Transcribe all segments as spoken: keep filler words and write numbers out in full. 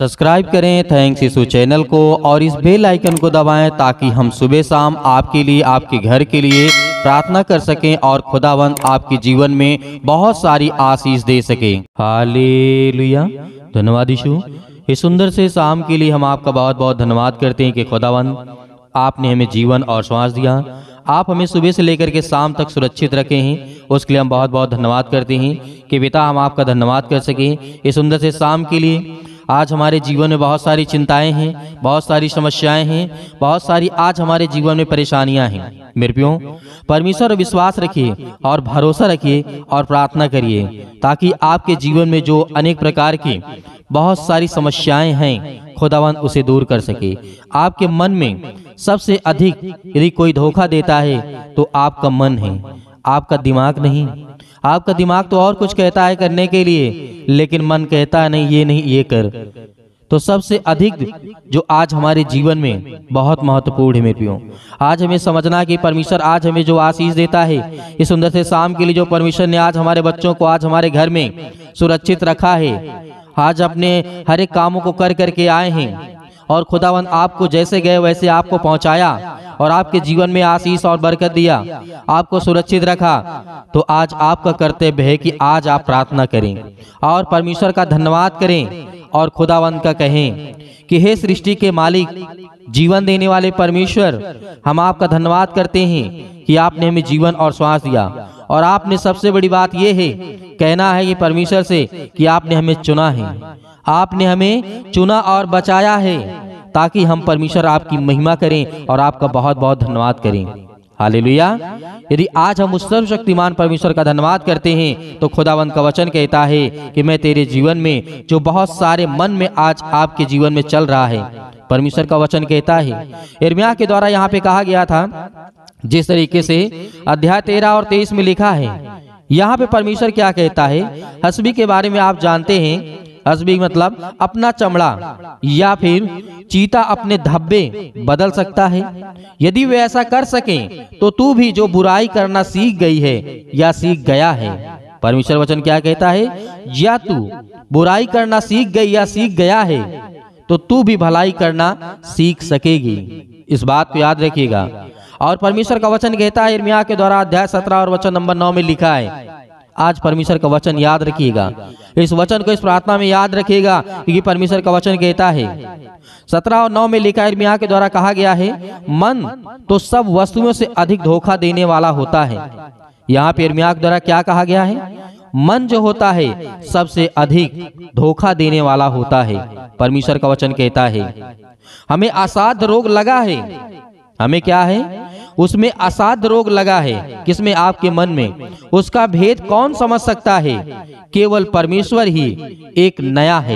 Subscribe करें thanks यीशु channel को और इस बेल आइकन को दबाएं ताकि हम सुबह शाम आपके लिए आपके घर के लिए प्रार्थना कर सकें और खुदावंद आपके जीवन में बहुत सारी आशीष दे सके। हालेलुया। धन्यवाद यीशु। इस सुंदर से शाम के लिए हम आपका बहुत बहुत धन्यवाद करते हैं कि खुदावंद आपने हमें जीवन और श्वास दिया। आप हमें सुबह से लेकर के शाम तक सुरक्षित रखे हैं, उसके लिए हम बहुत बहुत धन्यवाद करते हैं कि पिता हम आपका धन्यवाद कर सकें इस सुंदर से शाम के लिए। आज हमारे जीवन में बहुत सारी चिंताएं हैं, बहुत सारी समस्याएं हैं, बहुत सारी आज हमारे जीवन में परेशानियां हैं। मेरे प्रियो, परमेश्वर पर विश्वास रखिए और भरोसा रखिए और प्रार्थना करिए ताकि आपके जीवन में जो अनेक प्रकार की बहुत सारी समस्याएं हैं खुदावंद उसे दूर कर सके। आपके मन में सबसे अधिक यदि कोई धोखा देता है तो आपका मन है, आपका दिमाग नहीं। आपका दिमाग तो और कुछ कहता है करने के लिए, लेकिन मन कहता है नहीं ये नहीं ये कर। तो सबसे अधिक जो आज हमारे जीवन में बहुत महत्वपूर्ण है मेरे प्रियो, आज हमें समझना कि परमेश्वर आज हमें जो आशीष देता है इस सुंदर से शाम के लिए, जो परमेश्वर ने आज हमारे बच्चों को आज हमारे घर में सुरक्षित रखा है, आज अपने हर एक कामों को कर करके आए हैं और खुदावंद आपको जैसे गए वैसे आपको पहुंचाया और आपके जीवन में आशीष और बरकत दिया, आपको सुरक्षित रखा। तो आज आपका कर्तव्य है कि आज आप प्रार्थना करें और परमेश्वर का धन्यवाद करें और खुदावंद का कहें कि हे सृष्टि के मालिक, जीवन देने वाले परमेश्वर, हम आपका धन्यवाद करते हैं कि आपने हमें जीवन और श्वास दिया। और आपने सबसे बड़ी बात यह है कहना है कि परमेश्वर से कि आपने हमें चुना है, आपने हमें चुना और बचाया है ताकि हम परमेश्वर आपकी महिमा करें और आपका बहुत बहुत धन्यवाद करें। हालेलुया। यदि आज हम उस सर्वशक्तिमान परमेश्वर का धन्यवाद करते हैं तो खुदावंद का वचन कहता है कि मैं तेरे जीवन में जो बहुत सारे मन में आज आपके जीवन में चल रहा है, परमेश्वर का वचन कहता है, यिर्मयाह के द्वारा यहाँ पे कहा गया था जिस तरीके से अध्याय तेरह और तेईस में लिखा है। यहाँ पे परमेश्वर क्या कहता है, हसबी के बारे में आप जानते हैं। हसबी मतलब अपना चमड़ा या फिर चीता अपने धब्बे बदल सकता है। यदि वे ऐसा कर सकें तो तू भी जो बुराई करना सीख गई है या सीख गया है। परमेश्वर वचन क्या कहता है, या तू बुराई करना सीख गई या सीख गया है तो तू भी भलाई करना सीख सकेगी। इस बात को याद रखिएगा। और परमेश्वर का वचन कहता है यिर्मयाह के द्वारा अध्याय सत्रह और वचन नंबर नौ में लिखा है। आज परमेश्वर का वचन याद रखिएगा, इस वचन को इस प्रार्थना में याद रखिएगा क्योंकि परमेश्वर का वचन कहता है सत्रह और नौ में लिखा, यिर्मयाह के द्वारा कहा गया है, मन तो सब वस्तुओं से अधिक धोखा देने वाला होता है। यहाँ पे यिर्मयाह के द्वारा क्या कहा गया है, मन जो होता है सबसे अधिक धोखा देने वाला होता है। परमेश्वर का वचन कहता है हमें असाध्य रोग लगा है। हमें क्या है, उसमें असाध्य रोग लगा है। किसमें, आपके मन में। उसका भेद कौन समझ सकता है, केवल परमेश्वर ही एक नया है,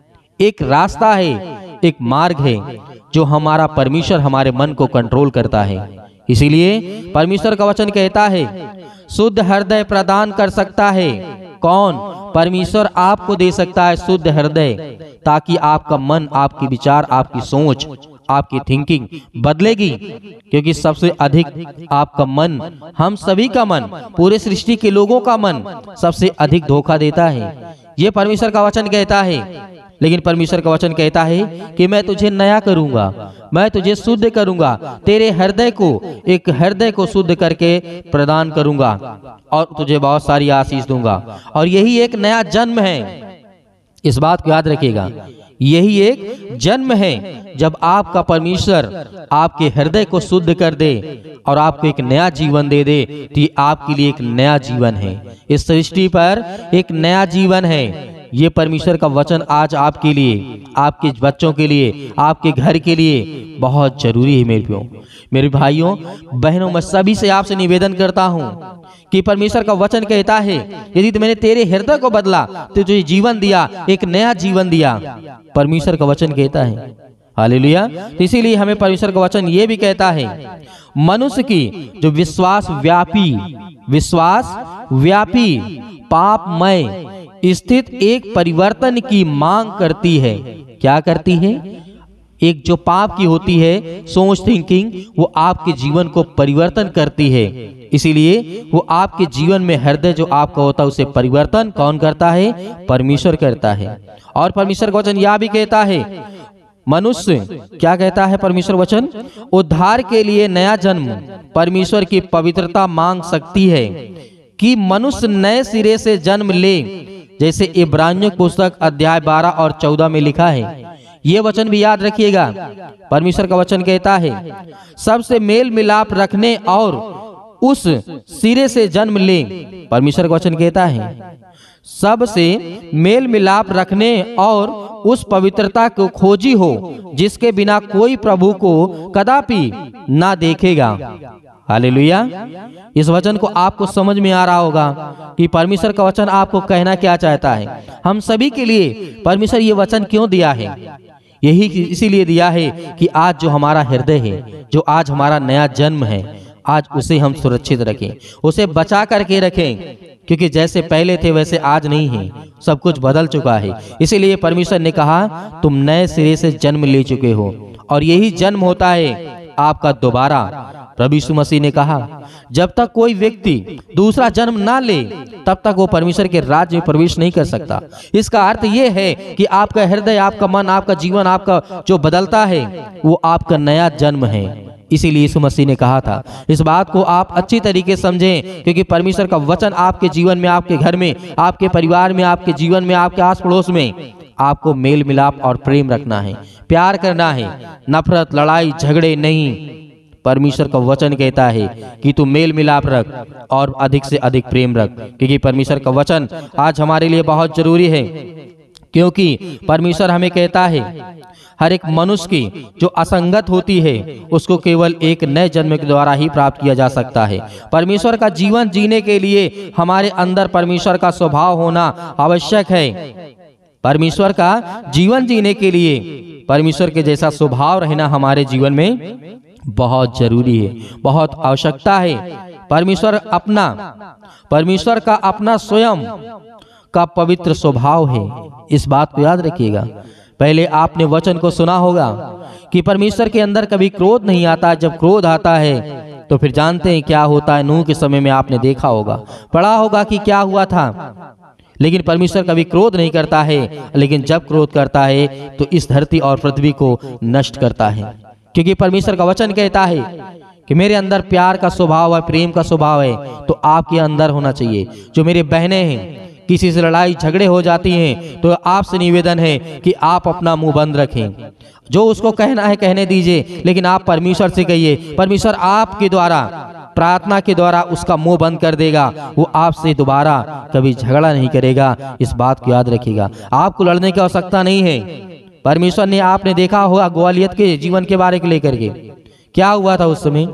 एक रास्ता है, एक मार्ग है जो हमारा परमेश्वर हमारे मन को कंट्रोल करता है। इसीलिए परमेश्वर का वचन कहता है शुद्ध हृदय प्रदान कर सकता है कौन, परमेश्वर आपको दे सकता है शुद्ध हृदय, ताकि आपका मन, आपके विचार, आपकी सोच, आपकी थिंकिंग बदलेगी। क्योंकि सबसे अधिक आपका मन, हम सभी का मन, पूरे सृष्टि के लोगों का मन सबसे अधिक धोखा देता है। ये परमेश्वर का वचन कहता है। लेकिन परमेश्वर का वचन कहता है कि मैं तुझे नया करूंगा, मैं तुझे शुद्ध करूंगा, तेरे हृदय को, एक हृदय को शुद्ध करके प्रदान करूंगा और तुझे बहुत सारी आशीष दूंगा। और यही एक नया जन्म है। इस बात को याद रखिएगा, यही एक जन्म है जब आपका परमेश्वर आपके हृदय को शुद्ध कर दे और आपको एक नया जीवन दे दे। तो ये आपके लिए एक नया जीवन है, इस सृष्टि पर एक नया जीवन है। ये परमेश्वर का वचन आज आपके लिए, आपके बच्चों के लिए, आपके घर के लिए बहुत जरूरी है। मेरे प्रियो, मेरे भाइयों बहनों, मैं सभी से आपसे निवेदन करता हूँ कि परमेश्वर का वचन कहता है यदि तो मैंने तेरे हृदय को बदला तो तुझे जीवन दिया, एक नया जीवन दिया। परमेश्वर का वचन कहता है। हालेलुया। तो इसीलिए हमें परमेश्वर का वचन ये भी कहता है मनुष्य की जो विश्वास व्यापी, विश्वास व्यापी पापमय स्थित एक परिवर्तन की मांग करती है। क्या करती है, एक जो पाप की होती है सोच थिंकिंग, वो आपके जीवन को परिवर्तन करती है। इसीलिए वो आपके जीवन में हृदय जो आपका होता है उसे परिवर्तन कौन करता है? परमेश्वर करता है। और परमेश्वर का वचन यह भी कहता है, मनुष्य क्या कहता है परमेश्वर वचन? उद्धार के लिए नया जन्म परमेश्वर की पवित्रता मांग सकती है कि मनुष्य नए सिरे से जन्म ले, जैसे इब्रानियों की पुस्तक अध्याय बारह और चौदह में लिखा है। ये वचन भी याद रखिएगा। परमेश्वर का वचन कहता है, सबसे मेल मिलाप रखने और उस सिरे से जन्म ले। परमेश्वर का वचन कहता है, सबसे मेल मिलाप रखने और उस पवित्रता को खोजी हो जिसके बिना कोई प्रभु को कदापि ना देखेगा। हालेलुया। इस वचन को आपको समझ में आ रहा होगा कि परमेश्वर का वचन आपको कहना क्या चाहता है। हम सभी के लिए परमेश्वर ये वचन क्यों दिया है? यही इसीलिए दिया है कि आज जो हमारा हृदय है, जो आज हमारा नया जन्म है, आज उसे हम सुरक्षित रखें, उसे बचा करके रखें, क्योंकि जैसे पहले थे वैसे आज नहीं है, सब कुछ बदल चुका है। इसीलिए परमेश्वर ने कहा तुम नए सिरे से जन्म ले चुके हो, और यही जन्म होता है आपका दोबारा। प्रभु यीशु मसीह ने कहा जब तक कोई व्यक्ति दूसरा जन्म ना ले तब तक वो परमेश्वर के राज्य में प्रवेश नहीं कर सकता। इसका अर्थ ये है कि आपका हृदय, आपका मन, आपका जीवन, आपका जो बदलता है वो आपका नया जन्म है। इसीलिए यीशु मसीह ने कहा था। इस बात को आप अच्छी तरीके से समझें, क्योंकि परमेश्वर का वचन आपके जीवन में, आपके घर में, आपके परिवार में, आपके जीवन में, आपके आस पड़ोस में आपको मेल मिलाप और प्रेम रखना है, प्यार करना है, नफरत, लड़ाई, झगड़े नहीं। परमेश्वर का वचन कहता है कि तू मेल मिलाप रख और अधिक से अधिक प्रेम रख, क्योंकि परमेश्वर का वचन आज हमारे लिए बहुत जरूरी है। क्योंकि परमेश्वर हमें कहता है हर एक मनुष्य की जो असंगत होती है उसको केवल एक नए जन्म के द्वारा ही प्राप्त किया जा सकता है। परमेश्वर का जीवन जीने के लिए हमारे अंदर परमेश्वर का स्वभाव होना आवश्यक है। परमेश्वर का जीवन जीने के लिए परमेश्वर के जैसा स्वभाव रहना हमारे जीवन में बहुत जरूरी है, बहुत आवश्यकता है। परमेश्वर अपना परमेश्वर का अपना स्वयं का पवित्र स्वभाव है। इस बात को याद रखिएगा। पहले आपने वचन को सुना होगा कि परमेश्वर के अंदर कभी क्रोध नहीं आता। जब क्रोध आता है तो फिर जानते हैं क्या होता है। नूह के समय में आपने देखा होगा, पढ़ा होगा कि क्या हुआ था। लेकिन परमेश्वर कभी क्रोध नहीं करता है, लेकिन जब क्रोध करता है तो इस धरती और पृथ्वी को नष्ट करता है। क्योंकि परमेश्वर का वचन कहता है कि मेरे अंदर प्यार का स्वभाव है, प्रेम का स्वभाव है, तो आपके अंदर होना चाहिए। जो मेरे बहनें हैं, किसी से लड़ाई झगड़े हो जाती हैं तो आपसे निवेदन है कि आप अपना मुंह बंद रखें। जो उसको कहना है कहने दीजिए, लेकिन आप परमेश्वर से कहिए। परमेश्वर आपके द्वारा, प्रार्थना के द्वारा उसका मुंह बंद कर देगा। वो आपसे दोबारा कभी झगड़ा नहीं करेगा। इस बात को याद रखिएगा। आपको लड़ने की आवश्यकता नहीं है। परमेश्वर ने, आपने देखा होगा गोलियत के जीवन के बारे में लेकर के क्या हुआ था। उस समय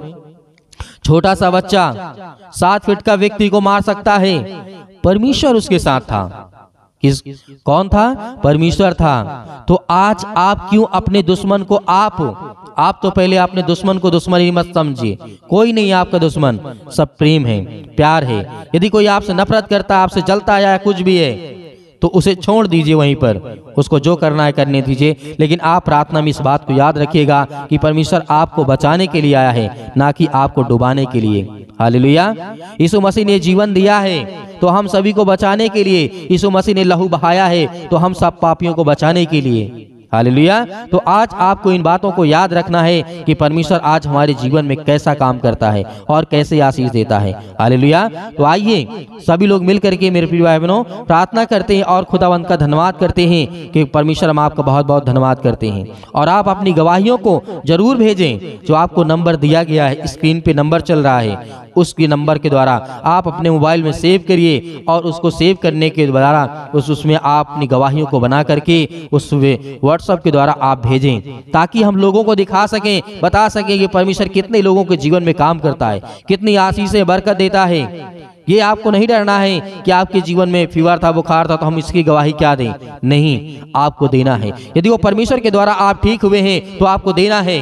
छोटा सा बच्चा सात फीट का व्यक्ति को मार सकता है। परमेश्वर उसके साथ था। किस कौन था? परमेश्वर था। तो आज आप क्यों अपने दुश्मन को, आप आप तो पहले अपने दुश्मन को दुश्मन ही मत समझिए। कोई नहीं आपका दुश्मन, सब प्रेम है, प्यार है। यदि कोई आपसे नफरत करता, आपसे जलता है या कुछ भी है तो उसे छोड़ दीजिए, वहीं पर उसको जो करना है करने दीजिए। लेकिन आप प्रार्थना में इस बात को याद रखिएगा कि परमेश्वर आपको बचाने के लिए आया है, ना कि आपको डुबाने के लिए। हालेलुया। यीशु मसीह ने जीवन दिया है तो हम सभी को बचाने के लिए। यीशु मसीह ने लहू बहाया है तो हम सब पापियों को बचाने के लिए। हालेलुया। तो आज आपको इन बातों को याद रखना है कि परमेश्वर आज हमारे जीवन में कैसा काम करता है और कैसे आशीष देता है। हालेलुया। तो आइए सभी लोग मिलकर के मेरे प्रिय भाई बहनों प्रार्थना करते हैं और खुदावंत का धन्यवाद करते हैं कि परमेश्वर हम आपका बहुत बहुत धन्यवाद करते हैं। और आप अपनी गवाहियों को जरूर भेजें। जो आपको नंबर दिया गया है, स्क्रीन पे नंबर चल रहा है, उसके नंबर के द्वारा आप अपने मोबाइल में सेव करिए और उसको सेव करने के द्वारा उस उसमें आप अपनी गवाहियों को बना करके उस व्हाट्सएप के द्वारा आप भेजें, ताकि हम लोगों को दिखा सकें, बता सकें कि परमेश्वर कितने लोगों के जीवन में काम करता है, कितनी आशीषें बरकत देता है। ये आपको नहीं डरना है कि आपके जीवन में फीवर था, बुखार था तो हम इसकी गवाही क्या दें। नहीं, आपको देना है। यदि वो परमेश्वर के द्वारा आप ठीक हुए हैं तो आपको देना है।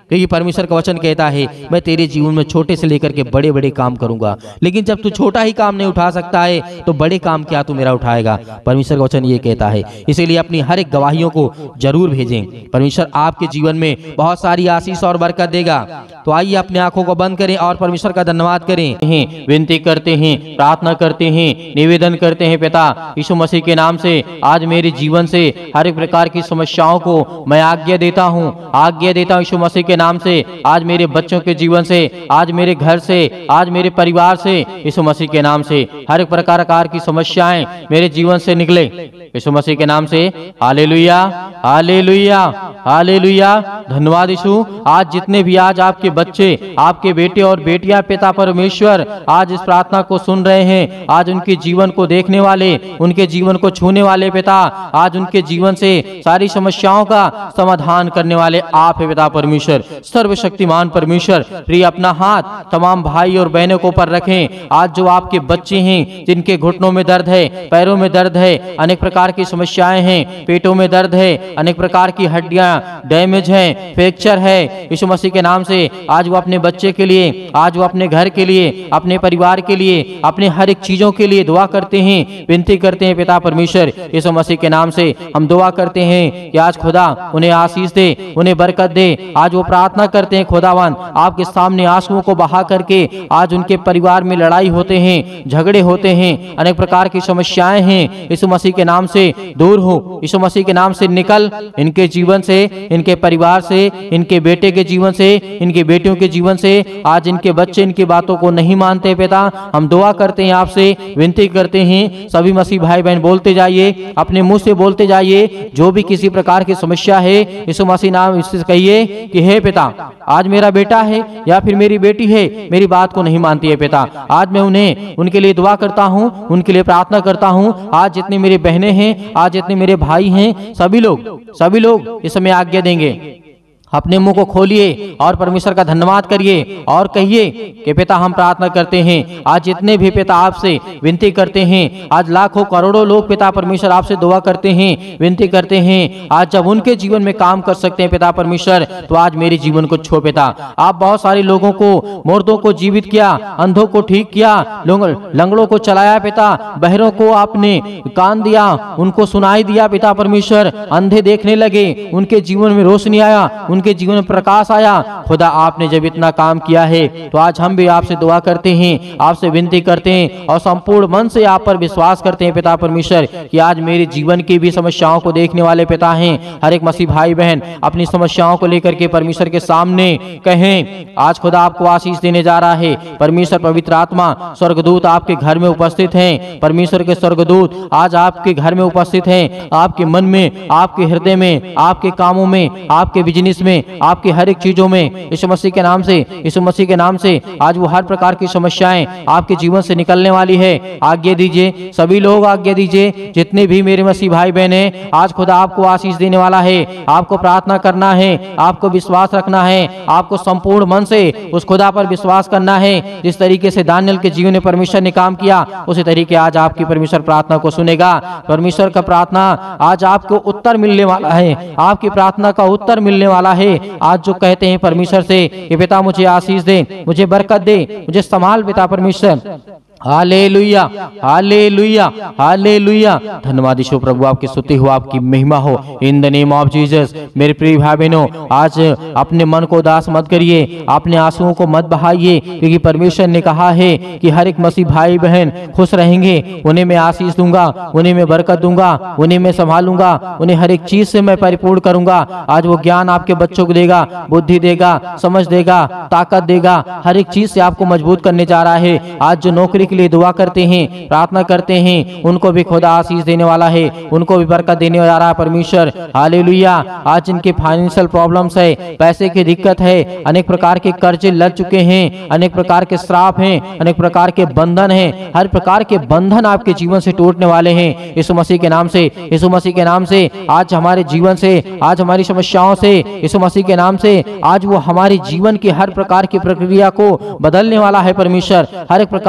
क्योंकि परमेश्वर का वचन कहता है मैं तेरे जीवन में छोटे से लेकर के बड़े बड़े काम करूंगा। लेकिन जब तू छोटा ही काम नहीं उठा सकता है तो बड़े काम क्या तू मेरा उठाएगा? परमेश्वर का वचन ये कहता है। इसीलिए अपनी हर एक गवाहियों को जरूर भेजें। परमेश्वर आपके जीवन में बहुत सारी आशीष और बरकत देगा। तो आइए अपनी आंखों को बंद करें और परमेश्वर का धन्यवाद करें। विनती करते हैं, प्रार्थना करते हैं, निवेदन करते हैं पिता यीशु मसीह के नाम से आज मेरे जीवन से हर एक प्रकार की समस्याओं को मैं आज्ञा देता हूँ, आज्ञा देता हूँ यीशु मसीह के नाम से। आज मेरे बच्चों के जीवन से, आज मेरे घर से, आज मेरे परिवार से यीशु मसीह के नाम से हर एक प्रकार की समस्याएं मेरे जीवन से निकले यीशु मसीह के नाम से। Hallelujah, hallelujah, hallelujah. धन्यवाद यीशु। आज जितने भी आज आपके बच्चे, आपके बेटे और बेटियां पिता परमेश्वर आज इस प्रार्थना को सुन रहे हैं, आज उनके जीवन को देखने वाले, उनके जीवन को छूने वाले पिता, आज उनके जीवन से सारी समस्याओं का समाधान करने वाले आप है पिता परमेश्वर, सर्वशक्तिमान परमेश्वर। प्रिय अपना हाथ तमाम भाई और बहनों को ऊपर रखें। आज जो आपके बच्चे हैं जिनके घुटनों में दर्द है, पैरों में दर्द है, अनेक प्रकार की समस्याएं हैं, पेटों में दर्द है, अनेक प्रकार की हड्डियां डैमेज हैं, फ्रैक्चर है, यीशु मसीह के नाम से आज वो अपने बच्चे के लिए, आज वो अपने घर के लिए, अपने परिवार के लिए, अपने हर एक चीजों के लिए दुआ करते हैं, विनती करते हैं पिता परमेश्वर यीशु मसीह के नाम से। हम दुआ करते हैं कि आज खुदा उन्हें आशीष दे, उन्हें बरकत दे। आज वो प्रार्थना करते हैं खुदावन आपके सामने आंसुओं को बहा करके, आज उनके परिवार में लड़ाई होते हैं, झगड़े होते हैं, अनेक प्रकार की समस्याएं हैं, यीशु मसीह के नाम से दूर हो, यीशु मसीह के नाम से निकल इनके जीवन से, इनके परिवार से, इनके बेटे के जीवन से, इनके बेटियों के जीवन से। आज इनके बच्चे इनकी बातों को नहीं मानते पिता, हम दुआ करते हैं आपसे, विनती करते हैं सभी मसीह भाई बहन बोलते जाइए, अपने मुंह से बोलते जाइए, जो भी किसी प्रकार की समस्या है यीशु मसीह नाम इससे कहिए कि हे पिता आज मेरा बेटा है या फिर मेरी बेटी है मेरी बात को नहीं मानती है पिता, आज मैं उन्हें उनके लिए दुआ करता हूँ, उनके लिए प्रार्थना करता हूँ। आज जितने मेरे बहनें हैं, आज जितने मेरे भाई हैं, सभी लोग सभी लोग इस समय आज्ञा देंगे। अपने मुंह को खोलिए और परमेश्वर का धन्यवाद करिए और कहिए कि पिता हम प्रार्थना करते हैं। आज जितने भी पिता आपसे विनती करते हैं, आज लाखों करोड़ों लोग पिता परमेश्वर आपसे दुआ करते हैं, विनती करते हैं। आज जब उनके जीवन में काम कर सकते हैं पिता परमेश्वर, तो आज मेरे जीवन को छो पिता। आप बहुत सारे लोगों को, मुर्दों को जीवित किया, अंधों को ठीक किया, लंगड़ों को चलाया पिता, बहरों को आपने कान दिया, उनको सुनाई दिया पिता परमेश्वर, अंधे देखने लगे, उनके जीवन में रोशनी आया, उनके जीवन में प्रकाश आया। खुदा आपने जब इतना काम किया है तो आज हम भी आपसे दुआ करते हैं, आपसे विनती करते हैं और संपूर्ण मन से आप पर विश्वास करते हैं पिता परमेश्वर कि आज मेरे जीवन की भी समस्याओं को देखने वाले पिता हैं। हर एक मसीह भाई बहन अपनी समस्याओं को लेकर के परमेश्वर के सामने कहें। आज खुदा आपको आशीष देने जा रहा है। परमेश्वर पवित्र आत्मा स्वर्गदूत आपके घर में उपस्थित हैं। परमेश्वर के स्वर्गदूत आज आपके घर में उपस्थित हैं, आपके मन में, आपके हृदय में, आपके कामों में, आपके बिजनेस में, आपकी हर एक चीजों में यीशु मसीह के नाम से, यीशु मसीह के नाम से आज वो हर प्रकार की समस्याएं आपके जीवन से निकलने वाली है। आज्ञा दीजिए, सभी लोग आज्ञा दीजिए, जितने भी मेरे मसीह भाई बहन हैं, आज खुदा आपको आशीष देने वाला है। आपको प्रार्थना करना है, आपको विश्वास रखना है, आपको संपूर्ण मन से उस खुदा पर विश्वास करना है। जिस तरीके से दानियल के जीवन में परमेश्वर ने काम किया, उसी तरीके आज आपकी परमेश्वर प्रार्थना को सुनेगा। परमेश्वर का प्रार्थना आज आपको उत्तर मिलने वाला है, आपकी प्रार्थना का उत्तर मिलने वाला है। आज जो कहते हैं परमेश्वर से कि पिता मुझे आशीष दे, मुझे बरकत दे, मुझे संभाल पिता परमेश्वर। Hallelujah, hallelujah, hallelujah. धन्यवाद यीशु प्रभु, आपकी स्तुति हो, आपकी महिमा हो in the name of Jesus. मेरे प्रिय भाई बहनों, आज अपने मन को उदास मत करिए, अपने आंसुओं को मत बहाइए, क्योंकि परमेश्वर ने कहा है कि हर एक मसीह भाई बहन खुश रहेंगे, उन्हें मैं आशीष दूंगा, उन्हें मैं बरकत दूंगा, उन्हें मैं संभालूंगा, उन्हें हर एक चीज से मैं परिपूर्ण करूंगा। आज वो ज्ञान आपके बच्चों को देगा, बुद्धि देगा, समझ देगा, ताकत देगा, हर एक चीज से आपको मजबूत करने जा रहा है। आज जो नौकरी के लिए दुआ करते हैं, प्रार्थना करते हैं, उनको भी खुदा आशीष देने वाला है, उनको भी बरकत देने जा रहा है परमेश्वर। हालेलुया। आज इनके फाइनेंशियल प्रॉब्लम्स है, पैसे की दिक्कत है, अनेक प्रकार के कर्जे लग चुके हैं, अनेक प्रकार के श्राप हैं, अनेक प्रकार के बंधन हैं, हर प्रकार के बंधन आपके जीवन से टूटने वाले हैं यीशु मसीह के नाम से। यीशु मसीह के नाम से आज हमारे जीवन से, आज हमारी समस्याओं से, यीशु मसीह के नाम से आज वो हमारे जीवन की हर प्रकार की प्रक्रिया को बदलने वाला है परमेश्वर। हर एक प्रकार की समस्या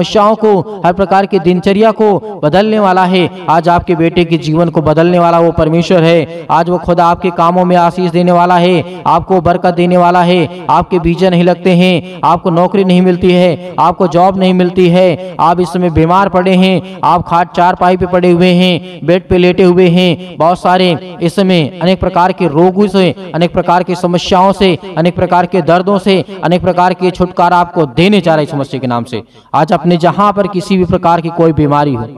समस्याओं को, हर प्रकार की दिनचर्या को बदलने वाला है। आज आपके बेटे के जीवन को बदलने वाला वो परमेश्वर है। आज वो खुदा आपके कामों में आशीष देने वाला है, आपको बरकत देने वाला है। आपके वीजा नहीं लगते हैं, आपको नौकरी नहीं मिलती है, आपको जॉब नहीं मिलती है, आप इस समय बीमार पड़े हैं, आप खाट चारपाई पे पड़े हुए हैं, बेड पे लेटे हुए हैं, बहुत सारे इस समय अनेक प्रकार के रोगों से, अनेक प्रकार की समस्याओं से, अनेक प्रकार के दर्दों से, अनेक प्रकार के छुटकारा आपको देने जा रहे हैं समस्या के नाम से। आज अपने जहां पर किसी भी प्रकार की कोई बीमारी हो,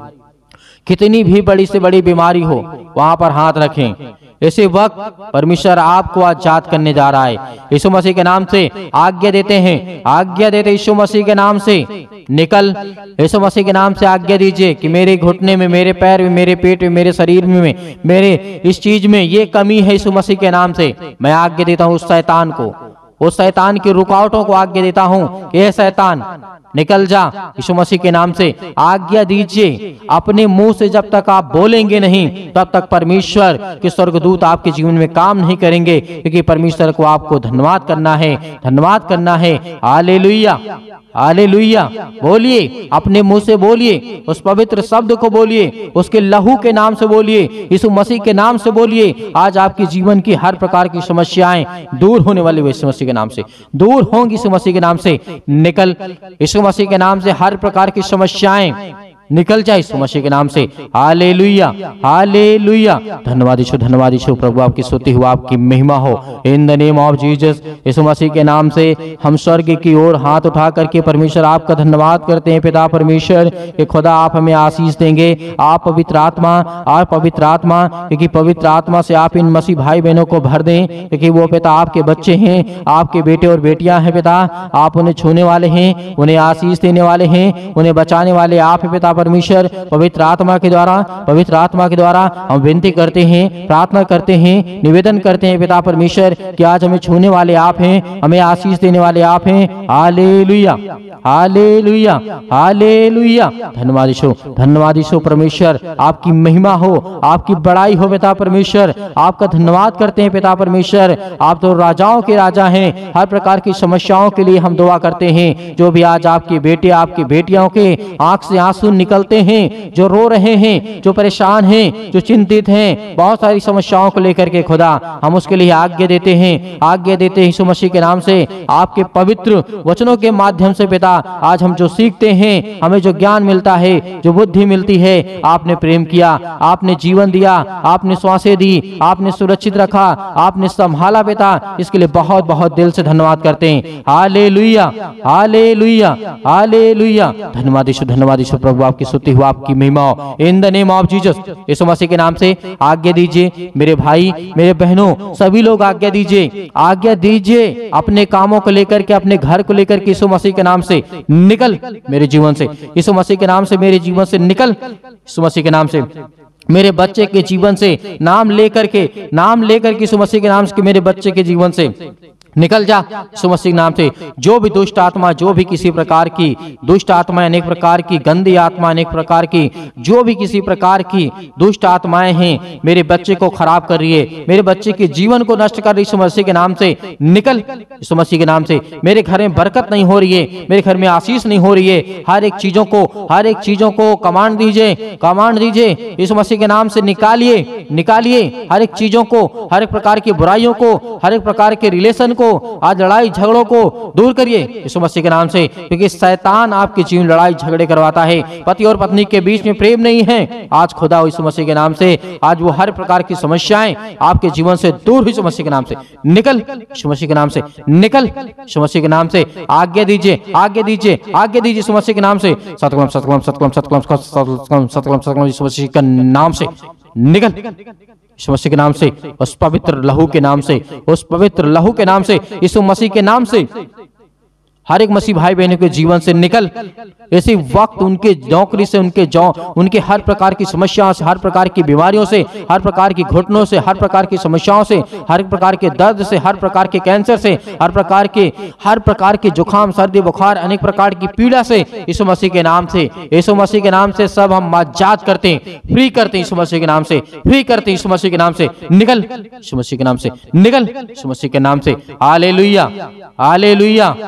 कितनी भी बड़ी से बड़ी बीमारी हो, वहां पर हाथ रखें। ऐसे वक्त परमेश्वर आपको आजाद करने जा रहा है। यीशु मसीह के नाम से आज्ञा देते हैं, आज्ञा देते यीशु मसीह के नाम से निकल। यीशु मसीह के नाम से आज्ञा दीजिए कि मेरे घुटने में, मेरे पैर में, मेरे पेट में, मेरे शरीर में, मेरे इस चीज में ये कमी है, यीशु मसीह के नाम से मैं आज्ञा देता हूँ उस शैतान को, उस शैतान की रुकावटों को आज्ञा देता हूं कि ये शैतान निकल जा। यीशु मसीह के नाम से आज्ञा दीजिए। अपने मुंह से जब तक आप बोलेंगे नहीं, तब तक परमेश्वर के स्वर्गदूत आपके जीवन में काम नहीं करेंगे, क्योंकि परमेश्वर को आपको धन्यवाद करना है, धन्यवाद करना है। Hallelujah, hallelujah. बोलिए, अपने मुंह से बोलिए, उस पवित्र शब्द को बोलिए, उसके लहू के नाम से बोलिए, यीशु मसीह के नाम से बोलिए। आज आपके जीवन की हर प्रकार की समस्याएं दूर होने वाली यीशु मसीह के नाम से दूर होंगी, यीशु मसीह के नाम से निकल। यीशु मसीह के नाम से हर प्रकार की समस्याएं निकल जाए यीशु मसीह के नाम से। Hallelujah, hallelujah. धन्यवाद यीशु, धन्यवाद यीशु। प्रभु आपकी स्तुति हो, आपकी महिमा हो। In the name of Jesus, Yeshu Masih के नाम से हम स्वर्ग की ओर हाथ उठा करके परमेश्वर आपका धन्यवाद करते हैं। पिता परमेश्वर कि खुदा आप हमें आशीष देंगे। आप पवित्र आत्मा, आप पवित्र आत्मा, क्योंकि पवित्र आत्मा से आप इन मसीह भाई बहनों को भर दें, क्योंकि वो पिता आपके बच्चे हैं, आपके बेटे और बेटियां हैं। पिता आप उन्हें छूने वाले हैं, उन्हें आशीष देने वाले हैं, उन्हें बचाने वाले आप हैं। पिता परमेश्वर पवित्र आत्मा के द्वारा, पवित्र आत्मा के द्वारा हम विनती करते हैं, प्रार्थना करते हैं, निवेदन करते हैं पिता परमेश्वर कि आज हमें छूने वाले आप हैं, हमें आशीष देने वाले आप हैं। Hallelujah, hallelujah, hallelujah. धन्यवाद यीशु, धन्यवाद यीशु। परमेश्वर आपकी महिमा हो, आपकी बड़ाई हो पिता परमेश्वर। आपका धन्यवाद करते हैं पिता परमेश्वर। आप तो राजाओं के राजा हैं। हर प्रकार की समस्याओं के लिए हम दुआ करते हैं। जो भी आज आपके बेटे, आपकी बेटियों के आंख से आंसू निकलते हैं, जो रो रहे हैं, जो परेशान हैं, जो चिंतित हैं, बहुत सारी समस्याओं को लेकर के खुदा हम उसके लिए आज्ञा देते हैं, आज्ञा देते हैं यीशु मसीह के नाम से। आपके पवित्र वचनों के माध्यम से पिता आज हम जो सीखते हैं, हमें जो ज्ञान मिलता है, जो बुद्धि मिलती है, आपने प्रेम किया, आपने जीवन दिया, आपने श्वासें दी, आपने सुरक्षित रखा, आपने संभाला पिता। इसके लिए बहुत बहुत दिल से धन्यवाद करते हैं। Hallelujah, hallelujah, hallelujah. धन्यवाद यीशु, धन्यवाद यीशु। प्रभु आपकी स्तुति हो, आपकी महिमा हो। In the name of Jesus, Yeshu Masih के नाम से आज्ञा दीजिए। मेरे भाई, मेरे बहनों, सभी लोग आज्ञा दीजिए, आज्ञा दीजिए अपने कामों को लेकर के, अपने घर को लेकर के यीशु मसीह के नाम से निकल मेरे जीवन से, यीशु मसीह के नाम से मेरे जीवन से निकल, यीशु मसीह के नाम से मेरे बच्चे के जीवन से, नाम लेकर के, नाम लेकर के यीशु मसीह के नाम से मेरे बच्चे के जीवन से निकल जा यीशु मसीह के नाम से। जो भी दुष्ट आत्मा, जो भी किसी प्रकार की दुष्ट आत्मा, अनेक प्रकार की गंदी आत्मा, अनेक प्रकार की जो भी किसी प्रकार की दुष्ट आत्माएं हैं, मेरे बच्चे को खराब कर रही है, मेरे बच्चे के जीवन को नष्ट कर रही है, यीशु मसीह के नाम से निकल, यीशु मसीह के नाम से। मेरे घर में बरकत नहीं हो रही है, मेरे घर में आशीष नहीं हो रही है, हर एक चीजों को, हर एक चीजों को कमांड दीजिए, कमांड दीजिए यीशु मसीह के नाम से। निकालिए, निकालिए हर एक चीजों को, हर एक प्रकार की बुराइयों को, हर एक प्रकार के रिलेशन को, आज लड़ाई झगड़ों को दूर करिए यीशु मसीह के नाम से, क्योंकि शैतान आपके जीवन लड़ाई झगड़े करवाता है। पति और पत्नी के बीच में प्रेम नहीं है। आज खुदा यीशु मसीह के नाम से, आज वो हर प्रकार की समस्याएं आपके जीवन से दूर यीशु मसीह के नाम से निकल, यीशु मसीह के नाम से निकल, यीशु मसीह के नाम से आज्ञा दीजिए, आज्ञा दीजिए, आज्ञा दीजिए यीशु मसीह के नाम से। सतकलम सतकलम सतकलम सतकलम सतकलम सतकलम सतकलम यीशु मसीह के नाम से निकल, यीशु मसीह के नाम से, उस पवित्र लहू के नाम से, उस पवित्र लहू के नाम से, यीशु मसीह के नाम से हर एक मसीह भाई बहनों के जीवन से निकल। इसी वक्त उनके नौकरी से, उनके जौ उनके हर प्रकार की समस्याओं से, हर प्रकार की बीमारियों से, हर प्रकार की घुटनों से, हर प्रकार की समस्याओं से, हर प्रकार के दर्द से, हर प्रकार के कैंसर से, हर प्रकार के हर प्रकार के जुकाम, सर्दी, बुखार, अनेक प्रकार की पीड़ा से यीशु मसीह के नाम से, यीशु मसीह के नाम से सब हम आजाद करते हैं, फ्री करते हैं यीशु मसीह के नाम से, फ्री करते हैं यीशु मसीह के नाम से। निकल यीशु मसीह के नाम से निकल, यीशु मसीह के नाम से। Hallelujah, hallelujah, hallelujah.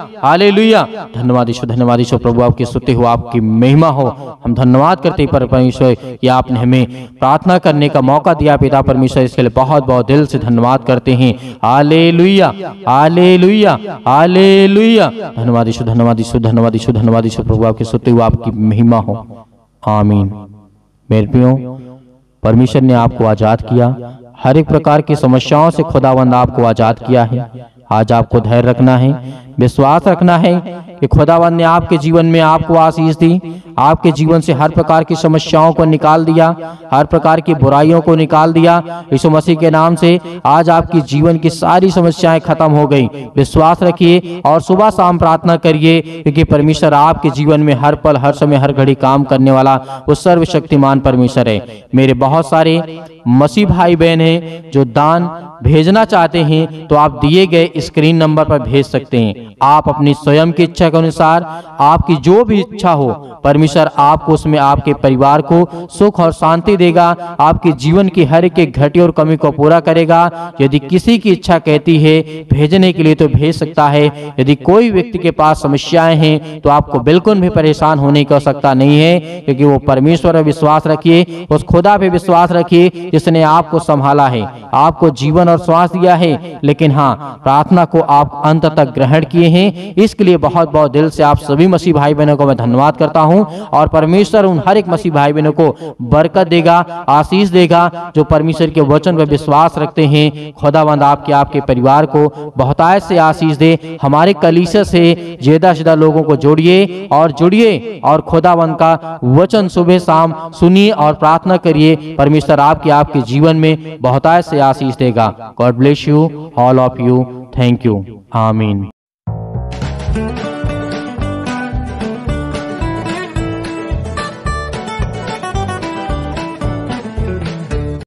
हालेलुया। धन्यवाद ईश्वर, धन्यवाद ईश्वर प्रभु, आपकी स्तुति हो, आपकी महिमा हो। हम धन्यवाद करते हैं पर परमेश्वर कि आपने हमें प्रार्थना करने का मौका दिया पिता परमेश्वर, इसके लिए बहुत बहुत दिल से धन्यवाद करते हैं। Hallelujah, hallelujah, hallelujah. धन्यवाद ईश्वर, धन्यवाद ईश्वर, धन्यवाद ईश्वर, धन्यवाद ईश्वर प्रभु, आपकी स्तुति हो, आपकी महिमा हो। आमीन। मेरे प्रियो, परमेश्वर ने आपको आजाद किया, हर एक प्रकार की समस्याओं से खुदावंद आपको आजाद किया है। आज आपको धैर्य रखना है, विश्वास रखना है कि खुदावंद ने आपके जीवन में आपको आशीष दी, आपके जीवन से हर प्रकार की समस्याओं को निकाल दिया, हर प्रकार की बुराइयों को निकाल दिया। यीशु मसीह के नाम से आज आपकी जीवन की सारी समस्याएं खत्म हो गई। विश्वास रखिए और सुबह शाम प्रार्थना करिए, क्योंकि परमेश्वर आपके जीवन में हर पल, हर समय, हर घड़ी काम करने वाला वो सर्वशक्तिमान परमेश्वर है। मेरे बहुत सारे मसीह भाई बहन हैं जो दान भेजना चाहते हैं, तो आप दिए गए स्क्रीन नंबर पर भेज सकते हैं। आप अपनी स्वयं की इच्छा के अनुसार, आपकी जो भी इच्छा हो, परमेश्वर आपको उसमें आपके परिवार को सुख और शांति देगा, आपके जीवन की हर एक घटी और कमी को पूरा करेगा। यदि किसी की इच्छा कहती है भेजने के लिए तो भेज सकता है। यदि कोई व्यक्ति के पास समस्याएं हैं तो आपको बिल्कुल भी परेशान होने की आवश्यकता नहीं है, क्योंकि वो परमेश्वर पर विश्वास रखिए, उस खुदा पे विश्वास रखिए जिसने आपको संभाला है, आपको जीवन और श्वास दिया है, लेकिन हाँ, प्रार्थना को आप अंत तक ग्रहण किए हैं। इसके लिए बहुत बहुत दिल से आप सभी मसीह भाई बहनों को मैं धन्यवाद करता हूं, और परमेश्वर उन हर एक मसीह भाई बहनों को बरकत देगा, आशीष देगा जो परमेश्वर के वचन पर विश्वास रखते हैं। खुदावंद आपके आपके परिवार को बहुतायत से आशीष दे। हमारे कलीसिया से ज्यादा से ज्यादा लोगों को जोड़िए और जुड़िए और खुदावंद का वचन सुबह शाम सुनिए और प्रार्थना करिए। परमेश्वर आपके आपके जीवन में बहुतायत से आशीष देगा। God bless you all of you. Thank you. आमीन।